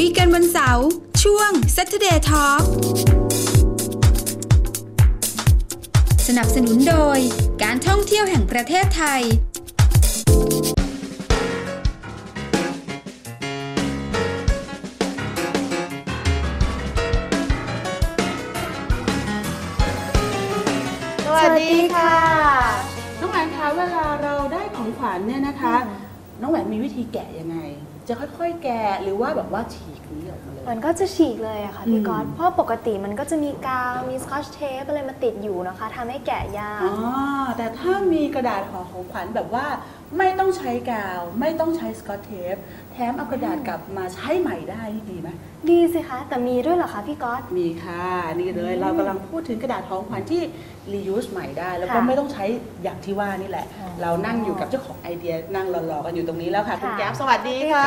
ยกันวันเสาร์ช่วง Saturday Talk สนับสนุนโดยการท่องเที่ยวแห่งประเทศไทยสวัสดีค่ะน้องแหวนคะเวลาเราได้ของขวัญเนี่ยนะคะน้องแหวนมีวิธีแกะยังไงจะค่อยๆแกะหรือว่าแบบว่าฉีกนี้ออกมาเลยมันก็จะฉีกเลยอะค่ะพี่ก๊อตเพราะปกติมันก็จะมีกาวมีสกอตเทปอะไรมาติดอยู่นะคะทำให้แกะยากแต่ถ้ามีกระดาษห่อของขวัญแบบว่าไม่ต้องใช้กาวไม่ต้องใช้สกอตเทปแถมเอากระดาษกลับมาใช้ใหม่ได้นี่ดีไหมดีสิคะแต่มีด้วยเหรอคะพี่ก๊อตมีค่ะนี่เลยเรากำลังพูดถึงกระดาษของขวัญที่ reuse ใหม่ได้แล้วก็ไม่ต้องใช้อย่างที่ว่านี่แหละเรานั่งอยู่กับเจ้าของไอเดียนั่งรอๆกันอยู่ตรงนี้แล้วค่ะคุณแก๊ปสวัสดีค่ะ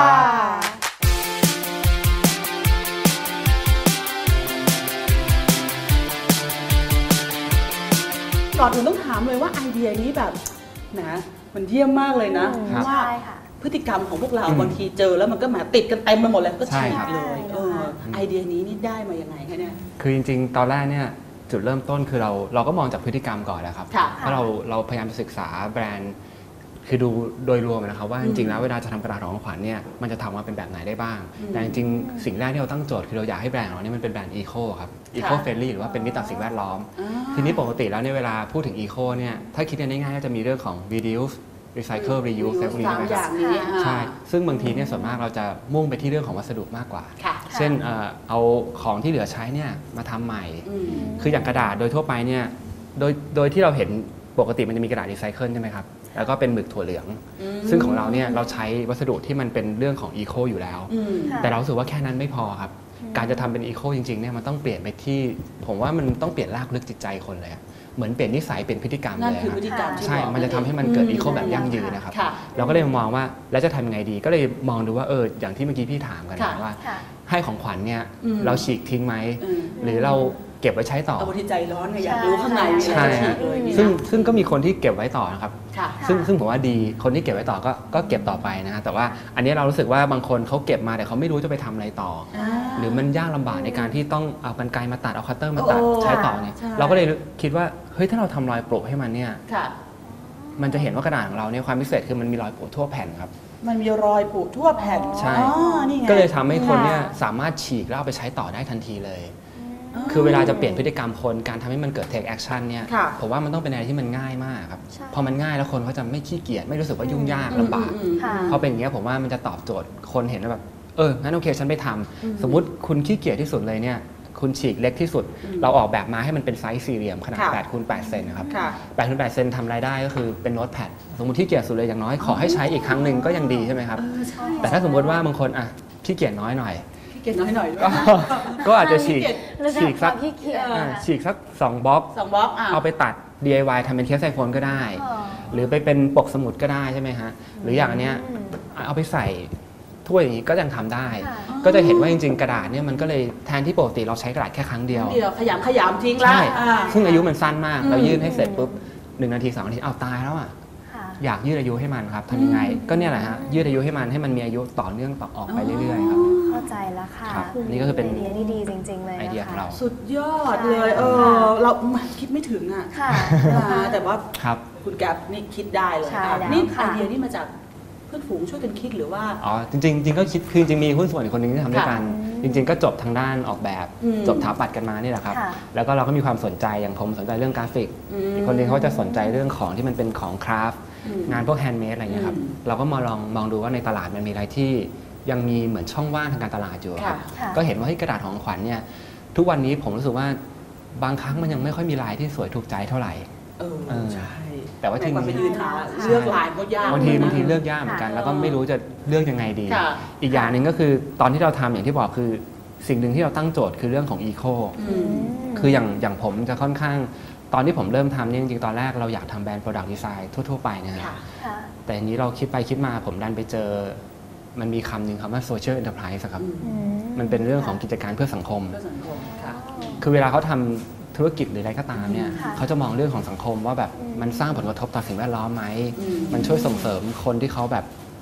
ก่อนอื่นต้องถามเลยว่าไอเดียนี้แบบนะมันเยี่ยมมากเลยนะว่าพฤติกรรมของพวกเราบางทีเจอแล้วมันก็มาติดกันเต็มไปหมดเลยก็ฉีกเลยไอเดียนี้นี่ได้มายังไงคะเนี่ยคือจริงๆตอนแรกเนี่ยจุดเริ่มต้นคือเราก็มองจากพฤติกรรมก่อนนะครับเพราะเราพยายามจะศึกษาแบรนด์คือดูโดยรวมนะครับว่าจริงๆแล้วเวลาจะทำกระดาษของขวัญเนี่ยมันจะทำมาเป็นแบบไหนได้บ้างแต่จริงๆสิ่งแรกที่เราตั้งโจทย์คือเราอยากให้แบรนด์ของเราเนี่ยมันเป็นแบรนด์อีโคครับอีโคเฟรนลี่หรือว่าเป็นมิตรต่อสิ่งแวดล้อมทีนี้ปกติแล้วเนี่ยเวลาพูดถึงอีโคเนี่ยถ้าคิดกันง่ายๆก็จะมีเรื่องของ reduce recycle reuse พวกนี้นะครับใช่ซึ่งบางทีเนี่ยส่วนมากเราจะมุ่งไปที่เรื่องของวัสดุมากกว่าเช่นเอาของที่เหลือใช้เนี่ยมาทำใหม่คืออย่างกระดาษโดยทั่วไปเนี่ยโดยที่เราเห็นปกติมันจะมีกระดาษรีไซเคิลใช่ไหมครับแล้วก็เป็นหมึกถั่วเหลืองซึ่งของเราเนี่ยเราใช้วัสดุที่มันเป็นเรื่องของอีโคอยู่แล้วแต่เราสึกว่าแค่นั้นไม่พอครับการจะทำเป็นอีโคจริงๆเนี่ยมันต้องเปลี่ยนไปที่ผมว่ามันต้องเปลี่ยนรากลึกจิตใจคนเลยเหมือนเปลี่ยนนิสัยเป็นพฤติกรรมเลยครับใช่มันจะทำให้มันเกิดอีโคแบบยั่งยืนนะครับเราก็เลยมองว่าแล้วจะทำยังไงดีก็เลยมองดูว่าอย่างที่เมื่อกี้พี่ถามกันว่าให้ของขวัญเนี่ยเราฉีกทิ้งไหมหรือเราเก็บไว้ใช้ต่อเอาที่ใจร้อนไงอยากรู้ข้างในใช่ซึ่งก็มีคนที่เก็บไว้ต่อนะครับซึ่งผมว่าดีคนที่เก็บไว้ต่อก็เก็บต่อไปนะแต่ว่าอันนี้เรารู้สึกว่าบางคนเขาเก็บมาแต่เขาไม่รู้จะไปทำอะไรต่อหรือมันยากลำบากในการที่ต้องเอากรรไกรมาตัดเอาคัตเตอร์มาตัดใช้ต่อเนี่ยเราก็เลยคิดว่าเฮ้ยถ้าเราทำรอยโปะให้มันเนี่ยมันจะเห็นว่ากระดาษของเราเนี่ยความพิเศษคือมันมีรอยโปะทั่วแผ่นครับมันมีรอยโปะทั่วแผ่นใช่ก็เลยทำให้คนเนี่ยสามารถฉีกแล้วเอาไปใช้ต่อได้ทันทีเลยคือเวลาจะเปลี่ยนพฤติกรรมคนการทำให้มันเกิด take action เนี่ยผมว่ามันต้องเป็นอะไรที่มันง่ายมากครับพอมันง่ายแล้วคนเขาจะไม่ขี้เกียจไม่รู้สึกว่ายุ่งยากลำบากเพราะเป็นอย่างนี้ผมว่ามันจะตอบโจทย์คนเห็นแบบงั้นโอเคฉันไปทำสมมุติคุณขี้เกียจที่สุดเลยเนี่ยคุณฉีกเล็กที่สุดเราออกแบบมาให้มันเป็นไซส์สี่เหลี่ยมขนาด8 คูณ 8 เซนนะครับ8 คูณ 8 เซนทำรายได้ก็คือเป็นโน้ตแพดสมมติที่เกียจสุดเลยอย่างน้อยขอให้ใช้อีกครั้งหนึ่งก็ยังดีใช่ไหมครับแต่ถ้าสมมติว่าบางคนขี้เกียจน้อยหน่อยก็อาจจะฉีกสัก2 บล็อกเอาไปตัด DIY ทำเป็นเคสไอโฟนก็ได้หรือไปเป็นปกสมุดก็ได้ใช่ไหมฮะหรืออย่างอันเนี้ยเอาไปใส่ถ้วยอย่างนี้ก็ยังทำได้ก็จะเห็นว่าจริงๆกระดาษเนี่ยมันก็เลยแทนที่ปกติเราใช้กระดาษแค่ครั้งเดียวขยำทิ้งแล้วซึ่งอายุมันสั้นมากเรายื่นให้เสร็จปุ๊บ1 นาที 2 นาทีเอาตายแล้วอยากยืดอายุให้มันครับทำยังไงก็เนี่ยแหละฮะยืดอายุให้มันมีอายุต่อเนื่องต่อออกไปเรื่อยๆครับเข้าใจแล้วค่ะนี่ก็คือเป็นไอเดียที่ดีจริงๆเลยไอเดียของเราสุดยอดเลยเราคิดไม่ถึงแต่ว่าคุณแก๊ปนี่คิดได้เลยนี่ไอเดียนี่มาจากเพื่อนฝูงช่วยกันคิดหรือว่าจริงก็คิดคือจริงมีหุ้นส่วนอีกคนนึงที่ทำด้วยกันจริงๆก็จบทางด้านออกแบบจบสถาปัตย์กันมานี่แหละครับแล้วก็เราก็มีความสนใจอย่างผมสนใจเรื่องกราฟิกอีกคนนึงเขาจะสนใจเรื่องของที่มันเป็นของคราฟต์งานพวกแฮนด์เมดอะไรเงี้ยครับเราก็มาลองมองดูว่าในตลาดมันมีอะไรที่ยังมีเหมือนช่องว่างทางการตลาดอยู่ครับก็เห็นว่ากระดาษของขวัญเนี่ยทุกวันนี้ผมรู้สึกว่าบางครั้งมันยังไม่ค่อยมีลายที่สวยถูกใจเท่าไหร่ใช่แต่ว่าที่ไปยืนหาเลือกลายก็ยากบางทีเลือกยากเหมือนกันแล้วก็ไม่รู้จะเลือกยังไงดีอีกอย่างหนึ่งก็คือตอนที่เราทำอย่างที่บอกคือสิ่งหนึ่งที่เราตั้งโจทย์คือเรื่องของอีโคคืออย่างผมจะค่อนข้างตอนที่ผมเริ่มทำเนี่ยจริงๆตอนแรกเราอยากทำแบรนด์ Product Design ทั่วๆไปนะครับแต่อันนี้เราคิดไปคิดมาผมดันไปเจอมันมีคำหนึ่งคำว่า Social Enterprise ครับมันเป็นเรื่องของกิจการเพื่อสังคมคือเวลาเขาทำธุรกิจหรืออะไรก็ตามเนี่ยเขาจะมองเรื่องของสังคมว่าแบบมันสร้างผลกระทบต่อสิ่งแวดล้อมไหมมันช่วยส่งเสริมคนที่เขาแบบ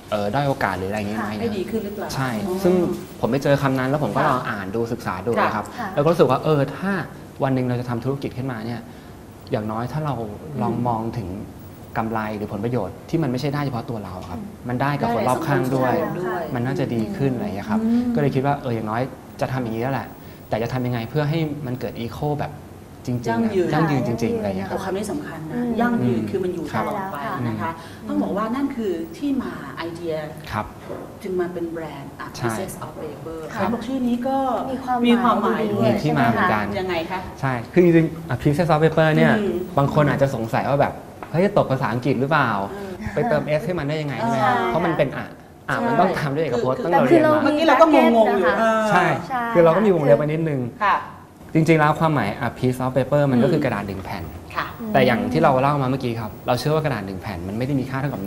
ด้อยโอกาสหรืออะไรอย่างเงี้ยไหมให้ดีขึ้นหรือเปล่าใช่ ซึ่งผมไปเจอคำนั้นแล้วผมก็ลองอ่านดูศึกษาดูนะครับค่ะแล้วก็รู้สึกว่าถ้าวันหนึ่งเราจะทำธุรกิจขึ้นมาเนี่ยอย่างน้อยถ้าเราลองมองถึงกำไรหรือผลประโยชน์ที่มันไม่ใช่ได้เฉพาะตัวเราครับมันได้กับคนรอบข้างด้วย มันน่าจะดีขึ้นอะไรอย่างเงี้ยครับก็เลยคิดว่าอย่างน้อยจะทำอย่างนี้แล้วแหละแต่จะทำยังไงเพื่อให้มันเกิดอีโคแบบจริงๆยั่งยืนจริงๆอะไรอย่างเงี้ยครับคำนี้สำคัญนะยั่งยืนคือมันอยู่ตลอดไปนะคะต้องบอกว่านั่นคือที่มาไอเดียครับจึงมาเป็นแบรนด์ Pieces of Paper ครับบอกชื่อนี้ก็มีความหมายด้วยมีที่มาเหมือนกันยังไงคะใช่คือจริงๆ Pieces of Paper เนี่ยบางคนอาจจะสงสัยว่าแบบเฮ้ยตกภาษาอังกฤษหรือเปล่าไปเติม S ให้มันได้ยังไงใช่ไหมครับเพราะมันเป็นมันต้องทำด้วยเอกพจน์ต้องเราเรียนมาเมื่อกี้เราก็งงๆอยู่ใช่คือเราก็มีวงเล็บมานิดนึงค่ะจริงๆแล้วความหมาย piece of paper มันก็คือกระดาษ1แผ่นค่ะแต่อย่างที่เราเล่ามาเมื่อกี้ครับเราเชื่อว่ากระดาษ1แผ่นมันไม่ได้มีค่าเท่ากับ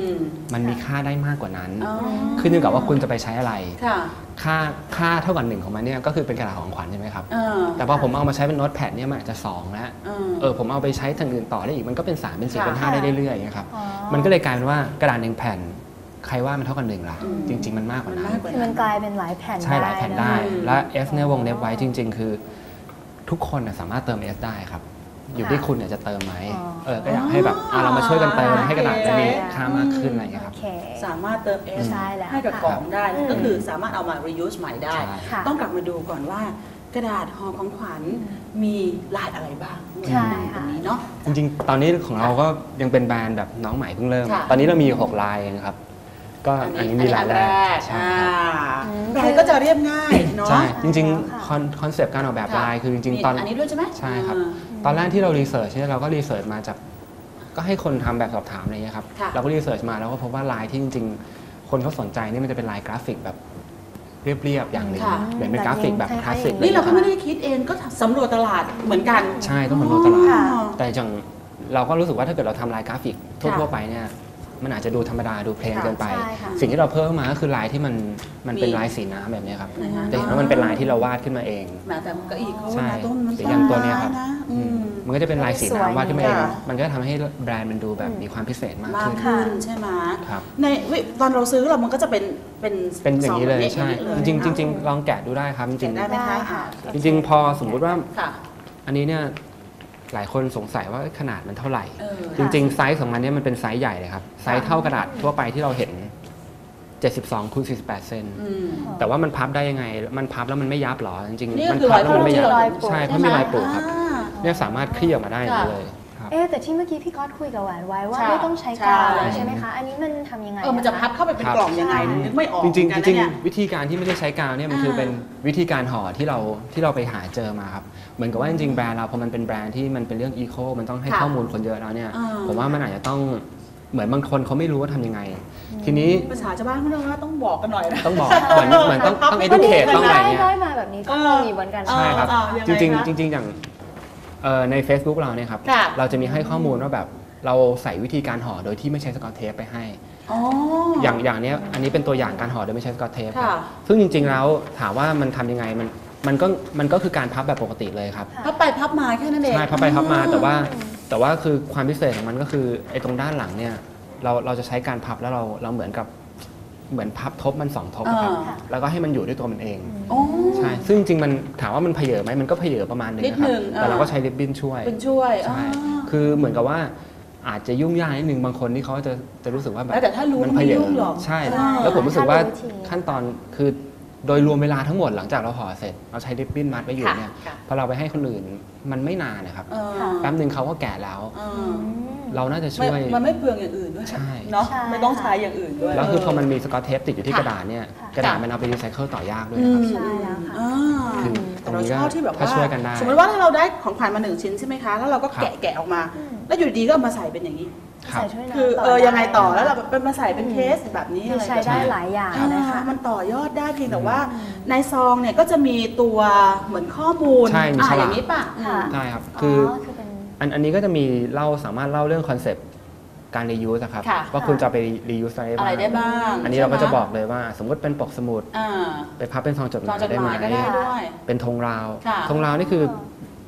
1มันมีค่าได้มากกว่านั้นขึ้นอยู่กับว่าคุณจะไปใช้อะไร ค่าเท่ากับ1ของมันเนี่ยก็คือเป็นกระดาษของขวัญใช่ไหมครับแต่พอผมเอามาใช้เป็นโน้ตแพดเนี่ยมันอาจจะ2แล้วผมเอาไปใช้ทางอื่นต่อได้อีกมันก็เป็น3เป็น4เป็น5ได้เรื่อยๆอย่างเงี้ยครับมันก็เลยกลายเป็นว่ากระดาษ1แผ่นใครว่ามันเท่ากับ1ล่ะจริงๆมันมากกว่านั้นคือมันกลายเป็นหลายแผ่นใช่หลายแผ่นได้ และ S เนี่ยวงเล็บไว้จริง ๆ คือทุกคนสามารถเติม S ได้ครับอยู่ที่คุณจะเติมไหมก็อยากให้แบบเรามาช่วยกันเติมให้กระดาษมันมีค่ามากขึ้นอะไรอย่างเงี้ยครับสามารถเติม S ให้กับกล่องได้ก็คือสามารถเอามา reuse ใหม่ได้ต้องกลับมาดูก่อนว่ากระดาษห่อของขวัญมีลายอะไรบ้างตรงนี้เนาะจริงๆตอนนี้ของเราก็ยังเป็นแบรนด์แบบน้องใหม่เพิ่งเริ่มตอนนี้เรามี6ลายเองครับก็อันนี้มีลายแรกใช่ลายก็จะเรียบง่ายเนาะใช่จริงๆคอนเซปต์การออกแบบลายคือจริงๆตอนนี้ด้วยใช่ไหมใช่ครับตอนแรกที่เรารีเสิร์ชเนี่ยเราก็รีเสิร์ชมาจากก็ให้คนทำแบบสอบถามอะไรเงี้ยครับเราก็รีเสิร์ชมาแล้วก็พบว่าลายที่จริงๆคนเขาสนใจนี่มันจะเป็นลายกราฟิกแบบเรียบๆอย่างหนึ่งเหมือนเป็นกราฟิกแบบคลาสสิกนี่เราก็ไม่ได้คิดเองก็สำรวจตลาดเหมือนกันใช่ต้องสำรวจตลาดแต่อย่างเราก็รู้สึกว่าถ้าเกิดเราทำลายกราฟิกทั่วไปเนี่ยมันอาจจะดูธรรมดาดูเพลนเกินไปสิ่งที่เราเพิ่มมาก็คือลายที่มันเป็นลายสีน้ำแบบนี้ครับจะเห็นว่ามันเป็นลายที่เราวาดขึ้นมาเองแต่ก็อีกเขาต้นอย่างตัวนี้ครับมันก็จะเป็นลายสีน้ำวาดขึ้นมาเองมันก็ทำให้แบรนด์มันดูแบบมีความพิเศษมากขึ้นใช่ไหมครับในตอนเราซื้อเรามันก็จะเป็นอย่างนี้เลยใช่จริงลองแกะดูได้ครับจริงได้ไหมคะจริงพอสมมุติว่าอันนี้เนี่ยหลายคนสงสัยว่าขนาดมันเท่าไหร่จริงๆไซส์ของมันเนี่ยมันเป็นไซส์ใหญ่เลยครับไซส์เท่ากระดาษทั่วไปที่เราเห็น72 คูณ 48 เซนแต่ว่ามันพับได้ยังไงมันพับแล้วมันไม่ยับหรอจริงๆมันพับแล้วมันไม่ยับใช่เพราะมีรอยปูครับเนี่ยสามารถคลี่ออกมาได้เลยแต่ที่เมื่อกี้พี่ก๊อตคุยกับหวานไว้ว่าไม่ต้องใช้กาวเลยใช่ไหมคะอันนี้มันทำยังไงมันจะพับเข้าไปเป็นกล่องยังไงนึกไม่ออกจริงๆวิธีการที่ไม่ได้ใช้กาวเนี่ยมันคือเป็นวิธีการห่อที่เราไปหาเจอมาครับเหมือนกับว่าจริงๆแบรนด์เราพอมันเป็นแบรนด์ที่มันเป็นเรื่องอีโคมันต้องให้ข้อมูลคนเยอะแล้วเนี่ยผมว่ามันอาจจะต้องเหมือนบางคนเขาไม่รู้ว่าทำยังไงทีนี้ภาษาชาวบ้านเขาต้องบอกกันหน่อยนะต้องบอกเหมือนต้อง educate ต้องอะไรเงี้ยได้มาแบบนี้ก็งงอยู่เหมือนกันใช่ครับจริงๆอย่างใน Facebook เราเนี่ยครับเราจะมีให้ข้อมูลว่าแบบเราใส่วิธีการห่อโดยที่ไม่ใช้สกอตเทปไปให้อย่างนี้อันนี้เป็นตัวอย่างการห่อโดยไม่ใช้สกอตเทปซึ่งจริงๆแล้วถามว่ามันทำยังไงมันก็คือการพับแบบปกติเลยครับพับไปพับมาแค่นั้นเองใช่พับไปพับมาแต่ว่าคือความพิเศษของมันก็คือไอ้ตรงด้านหลังเนี่ยเราจะใช้การพับแล้วเราเหมือนพับทบมัน2ทบครับแล้วก็ให้มันอยู่ด้วยตัวมันเองใช่ซึ่งจริงๆมันถามว่ามันเพเยอไหมมันก็เพเยอประมาณนึงนะครับแต่เราก็ใช้ริบบิ้นช่วยใช่คือเหมือนกับว่าอาจจะยุ่งยากนิดนึงบางคนที่เขาจะรู้สึกว่าแบบแต่ถ้ารู้มันเพเยอใช่แล้วผมรู้สึกว่าขั้นตอนคือโดยรวมเวลาทั้งหมดหลังจากเราห่อเสร็จเราใช้ริบบิ้นมัดไว้อยู่เนี่ยพอเราไปให้คนอื่นมันไม่นานนะครับแป๊บนึงเขาก็แก่แล้วเราน่าจะช่วยมันไม่เปลืองอย่างอื่นด้วยเนาะไม่ต้องใช้อย่างอื่นด้วยแล้วคือพอมันมีสกอตเทปติดอยู่ที่กระดาษเนี่ยกระดาษมันเอาไปรีไซเคิลต่อยากด้วยนะครับใช่แล้วค่ะคือตรงนี้ก็ช่วยกันได้สมมติว่าถ้าเราได้ของขวัญมา1ชิ้นใช่ไหมคะแล้วเราก็แกะออกมาแล้วอยู่ดีก็เอามาใส่เป็นอย่างนี้คือยังไงต่อแล้วเราเป็นมาใส่เป็นเคสแบบนี้ใช้ได้หลายอย่างนะคะมันต่อยอดได้เพียงแต่ว่าในซองเนี่ยก็จะมีตัวเหมือนข้อมูลอย่างนี้ป่ะใช่ครับคืออันนี้ก็จะมีสามารถเล่าเรื่องคอนเซปต์การ reuse ครับว่าคุณจะไป reuse อะไรได้บ้างอันนี้เราก็จะบอกเลยว่าสมมติเป็นปกสมุดไปพับเป็นซองจดหมายได้ไหมเป็นธงราวนี่คือ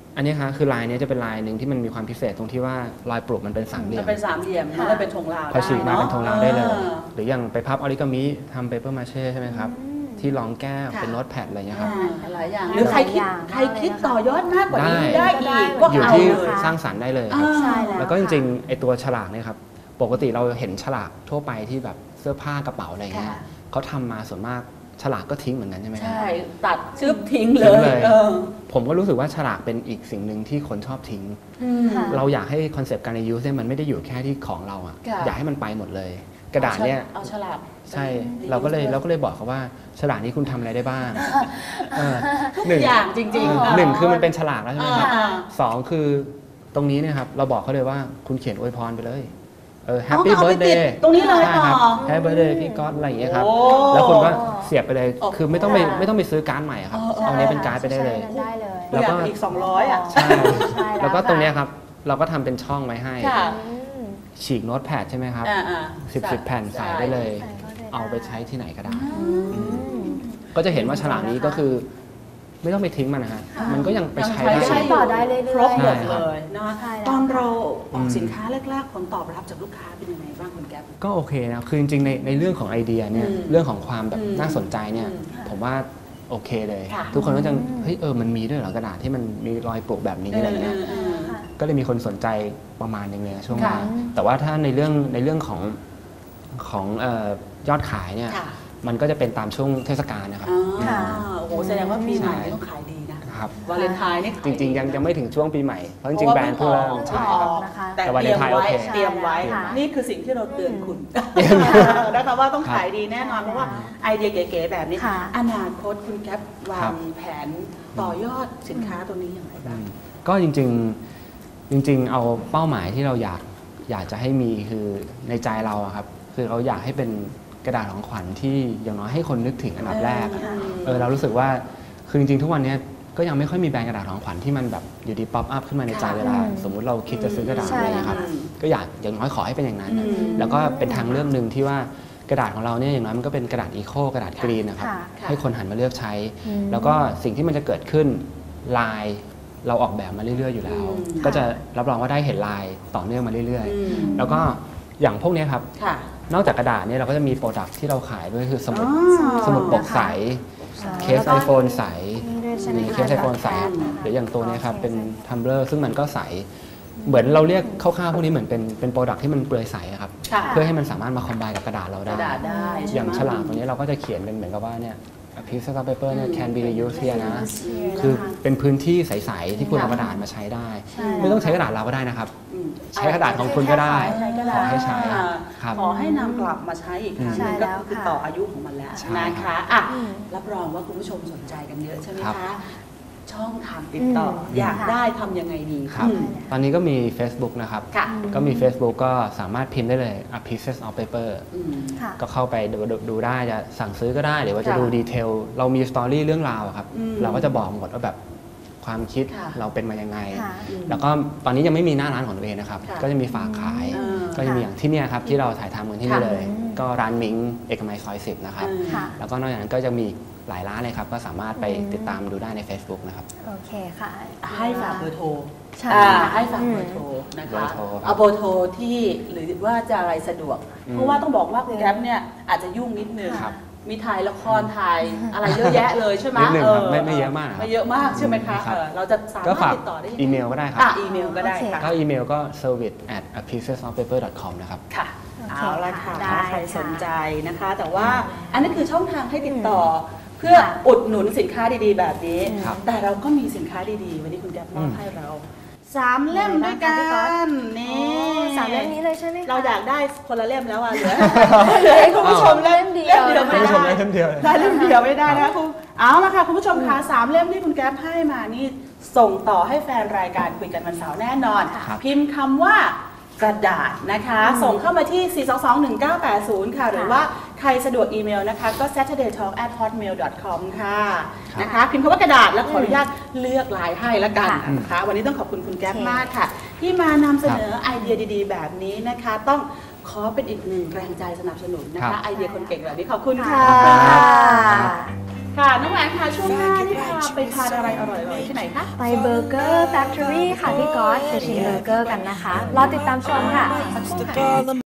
อันนี้ค่ะคือลายนี้จะเป็นลายหนึ่งที่มันมีความพิเศษตรงที่ว่ารอยปลูกมันเป็นสามเหลี่ยมมันเป็นสามเหลี่ยมมันเลยเป็นธงลาวพอฉีกมาเป็นธงลาวได้เลยอ่าหรืออย่างไปพับออริกามิทำเปเปอร์มาเช่ใช่ไหมครับที่รองแก้วค่ะเป็นโน้ตแพดอะไรอย่างเงี้ยครับหลายอย่างหรือใครคิดต่อยอดมากกว่านี้ได้ได้อีกก็อยู่เอาที่เลยสร้างสรรค์ได้เลยครับใช่แล้วแล้วก็จริงๆไอตัวฉลากเนี่ยครับปกติเราเห็นฉลากทั่วไปที่แบบเสื้อผ้ากระเป๋าอะไรอย่างเงี้ยค่ะเขาทำมาส่วนมากฉลากก็ทิ้งเหมือนกันใช่ไหมครับใช่ตัดชึบทิ้งเลทิ้งยเลยเออผมก็รู้สึกว่าฉลากเป็นอีกสิ่งหนึ่งที่คนชอบทิ้งค่ะเราอยากให้คอนเซปต์การในยูสเนี่ยมันไม่ได้อยู่แค่ที่ของเราอ่ะค่ะอยากให้มันไปหมดเลย กระดาษเนี่ยเอาฉลากใช่เราก็เลยบอกเขาว่าฉลากนี้คุณทำอะไรได้บ้างทุกหนึ่งอย่างจริงๆหนึ่งคือมันเป็นฉลากแล้วใช่ไหมครับอ่าสองคือตรงนี้เนี่ยครับเราบอกเขาเลยว่าคุณเขียนอวยพรไปเลยแฮปเอาปี้เอาเบิไปร์ดเดติดย์ตรงนี้เลยใช่ครับต่อแฮปปี้เบิร์ดเดย์พี่ก๊อตอะไรอย่างเงี้ยครับโอ้แล้วคุณก็เสียบไปเลยโอ้คือไม่ต้องไปซื้อการ์ดใหม่ครับ เอาเนี้ยเป็นการ์ดไปได้เลยใช่ได้เลยแล้วก็อยากอีก200อ่ะใช่ใช่แล้วแล้วก็ตรงเนี้ยค่ะครับเราก็ทำเป็นช่องไว้ให้ค่ะอืมฉีกโน้ตแพดใช่ไหมครับ สิบแผ่นใส่ได้เลยใส่เข้าได้เอาไปใช้ที่ไหนก็ได้อืมก็จะเห็นว่าฉลากนี้ก็คือ ไม่ต้องไปทิ้งมันนะฮะมันก็ยังไปใช้ยังได้ใช้ต่อได้เรื่อยๆครบหมดใช่คเลรับยนะใช่แล้วตอนเราออกอืมสินค้าแรกๆผลตอบรับจากลูกค้าเป็นยังไงบ้างคุณแก๊ปก็โอเคนะคือจริงๆในเรื่องของไอเดียเนี่ยอืมเรื่องของความแบบอืมน่าสนใจเนี่ยอืมผมว่าโอเคเลยค่ะทุกคนก็จะเฮ้ยมันมีด้วยเหรอกระดาษที่มันมีรอยปลูกแบบนี้อะไรเงี้ยค่ะก็เลยมีคนสนใจประมาณนึงเลยนะช่วงค่ะนั้นแต่ว่าถ้าในเรื่องของยอดขายเนี่ยค่ะมันก็จะเป็นตามช่วงเทศกาลนะครับอ๋อค่ะโอ้โหแสดงว่าปีใหม่ใช่ต้องขายดีนะครับ วาเลนไทน์นี่ขายจดีริงๆยังไม่ถึงช่วงปีใหม่เพราะจริงๆแบรนด์เพิ่งเริ่มเพใช่ราะคว่ารับนะคะแต่แต่วาเตเลรีนยมไทน์ไว้โอเคเตรียมไว้ค่ะนี่คือสิ่งที่เราเตือนคุณนะคะว่าต้องขายดีแน่นอนเพราะว่าไอเดียเก๋ๆแบบนี้ค่ะอนาคตคุณแก๊ปวางแผนต่อยอดสินค้าตัวนี้อย่างไรบ้างก็จริงๆเอาเป้าหมายที่เราอยากจะให้มีคือในใจเราอะครับคือเราอยากให้เป็นกระดาษของขวัญที่อย่างน้อยให้คนนึกถึงอันดับแรกอะเรารู้สึกว่าคือจริงๆทุกวันนี้ก็ยังไม่ค่อยมีแบรนด์กระดาษของขวัญที่มันแบบอยู่ดีป๊อปอัพขึ้นมาในใจค่ะเวลาสมมุติเราคิดจะซื้อกระดาษใช่อะไรอย่างเงี้ยครับอืมก็อยากอย่างน้อยขอให้เป็นอย่างนั้นอืมแล้วก็เป็นทางเลือกหนึ่งที่ว่ากระดาษของเราเนี่ยอย่างน้อยมันก็เป็นกระดาษอีโคกระดาษกรีนนะครับค่ะให้คนหันมาเลือกใช้อืมแล้วก็สิ่งที่มันจะเกิดขึ้นลายเราออกแบบมาเรื่อยๆอยู่แล้วอืมก็จะรับรองว่าได้เห็นลายต่อเนื่องมาเรื่อยอืมๆ แล้วก็อย่างพวกเนี้ยครับค่ะนอกจากกระดาษเนี่ยเราก็จะมีโปรดักที่เราขายด้วยคือสมุดอ๋อสมุดปกใส เคสแล้วก็ iPhone ใสนี่ด้วยใช่ไหมมีคะเคส iPhone ใสแบบแปดหรืออย่างตัวเนี้ยครับโอเคเป็นทัมเบอร์ซึ่งมันก็ใส เหมือนเราเรียกคร่าวๆพวกนี้เหมือนเป็นโปรดักที่มันเปลือยใสอะครับค่ะเพื่อให้มันสามารถมาคอมไบกับกระดาษเรากได้ระดาษได้ใช่ไหมอย่างฉลากตัวนี้เราก็จะเขียนเป็นเหมือนกับว่าเนี่ย a piece of paper เนี่ย can be reused here นะ Reused คือนะคะเป็นพื้นที่ใสๆที่คุณค่ะเอากระดาษมาใช้ได้ใช่ไม่ต้องใช้กระดาษเราก็ได้นะครับอืมใช้กระดาษของคุณก็ได้ใช้กระขดาษอให้ใช้อ่าครับขอให้นำกลับมาใช้อีกครั้งหใช่นึงแล้ก็วคือค่ะต่ออายุของมันแล้วใช่นะคะอ่ะอืมรับรองว่าคุณผู้ชมสนใจกันเยอะใช่ไหมครับคะ ช่องทางติดต่ออมอยากได้ทำยังไงดีครับอืมตอนนี้ก็มี Facebook นะครับค่ะก็มี Facebook ก็สามารถพิมพ์ได้เลย a pieces of paper อืมค่ะก็เข้าไปดูได้จะสั่งซื้อก็ได้หรือว่าจะค่ะดูดีเทลเรามีสตอรี่เรื่องราวอะครับอืมเราก็จะบอกหมดว่าแบบความคิดค่ะเราเป็นมายังไงค่ะแล้วก็ตอนนี้ยังไม่มีหน้าร้านของตัวเองนะครับค่ะก็จะมีฝากขายอ่าก็จะมีอย่างที่เนี่ยครับที่เราถ่ายทำกันที่นี่ค่ะเลยอืมก็ร้านมิงเอกมัยซอย10นะครับอืมค่ะแล้วก็นอกจากนั้นก็จะมีหลายร้านเลยครับก็สามารถไปติดตามดูได้ใน Facebook นะครับโอเคค่ะให้ฝากเบอร์โทรใช่ให้ฝากเบอร์โทรนะเบอคะร์โทรครับเอาเบอร์โทรที่หรือว่าจะอะไรสะดวก เพราะว่าต้องบอกว่าคุณแก๊ปเนี่ยอาจจะยุ่งนิดนึงครับมีถ่ายละครถ่ายอะไรเยอะแยะเลยใช่ไหมนิดนึงครับไม่เยอะมากครับไม่เยอะมากใช่ไหมคะครับเราจะสาก็มารฝาถกติดต่อได้ยังไงอีเมลก็ได้ครับอีเมลก็ได้ค่ะก็อีเมลก็ service@apiecesofpaper.com นะครับค่ะโอเคเอาละค่ะได้ใครค่ะสนใจนะคะ แต่ว่าอันนี้คือช่องทางให้ติดต่ออเพื่ออุดหนุนสินค้าดีๆ แบบนี้ครับแต่เราก็มีสินค้าดีๆ วันนี้คุณแก๊ปมอบอืมให้เรา3 เล่มด้วยกัไหนบ้างคะพี่ก๊อตนอ๋นี่อสามเล่มนี้เลยใช่ไหมคะเราอยากได้คนละเล่มแล้วอ่ะเหลือให้คุณผู้ชมเล่มเดียวเล่มเดียวไม่คุณผู้ชมได้ได้เล่มเดียวเลยได้เล่มเดียวไม่ได้นะคะคุณเอาละค่ะคุณผู้ชมคะ3 เล่มที่คุณแก๊ปให้มานี่ส่งต่อให้แฟนรายการคุยกันวันเสาร์แน่นอนครับพิมพ์คำว่ากระดาษนะคะ ส่งเข้ามาที่ 4221980 ค่ะ หรือว่าใครสะดวกอีเมลนะคะก็ saturdaytalk@hotmail.com ค่ะนะคะ พิมพ์คำว่ากระดาษแล้วขออนุญาตเลือกลายให้ละกันนะคะ วันนี้ต้องขอบคุณคุณแก๊ปมากค่ะ ที่มานำเสนอไอเดียดีๆ แบบนี้นะคะ ต้องขอเป็นอีกหนึ่งแรงใจสนับสนุนนะครัคะบไอเดียคนเก่งแบบนี้ขอบคุณค่ะค่ะค่ะน้องแหวนค่ะช่วงหน้านี่พาไปทานอะไรอร่อยๆที่ไหนคะไปเบอร์เกอร์แฟคทอรี่ค่ะพี่ก๊อตไปชิมเบอร์เกอร์กันนะคะรอติดตามชมค่ะ